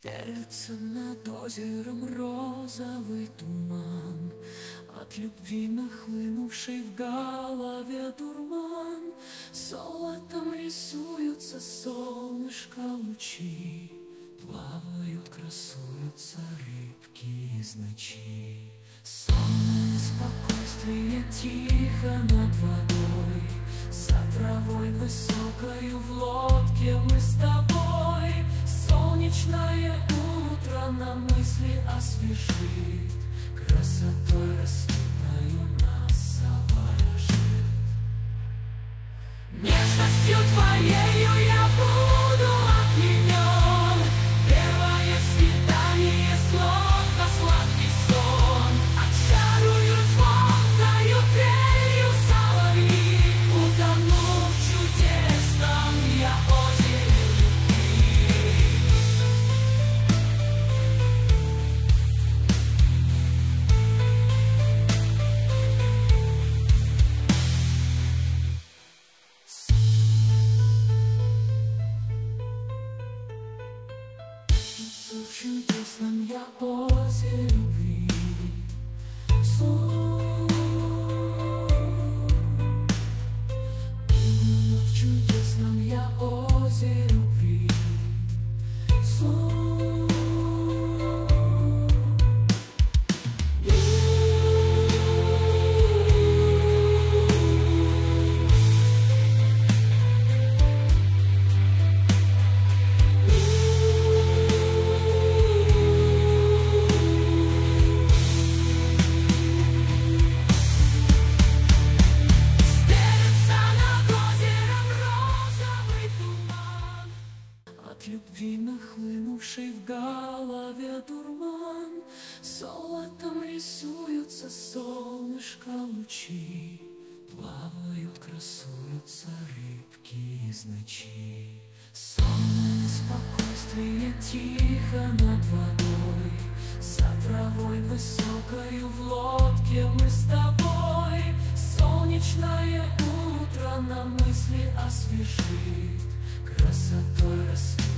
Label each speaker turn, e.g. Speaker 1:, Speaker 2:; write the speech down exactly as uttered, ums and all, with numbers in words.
Speaker 1: Стелется над озером розовый туман, от любви нахлынувший в голове дурман. Золотом рисуются солнышко лучи, плавают, красуются рыбки из ночи. Сонное спокойствие тихо над водой, за травой высокою в лодке мы с тобой. Солнечное утро на мысли освежит, красотой рассветною нас заворожит. Нежностью твоею я буду опьянен, первое свидание словно сладкий сон. Очаруют звонкою трелью соловьи, утону в чудесном я озере любви. В чудесном я озере любви. Сон. В чудесном я озере любви. Сон. От любви нахлынувший в голове дурман, золотом рисуются солнышко лучи, плавают, красуются рыбки из ночи. Сонное спокойствие тихо над водой, за травой высокою в лодке мы с тобой. Солнечное утро на мысли освежит, красотой рассвет.